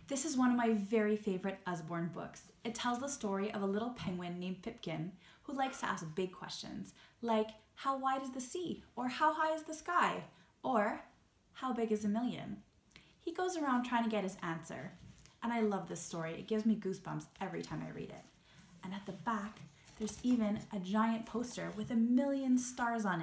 This is one of my very favorite Usborne books. It tells the story of a little penguin named Pipkin who likes to ask big questions, like how wide is the sea, or how high is the sky, or how big is a million? He goes around trying to get his answer, and I love this story. It gives me goosebumps every time I read it. And at the back, there's even a giant poster with 1,000,000 stars on it.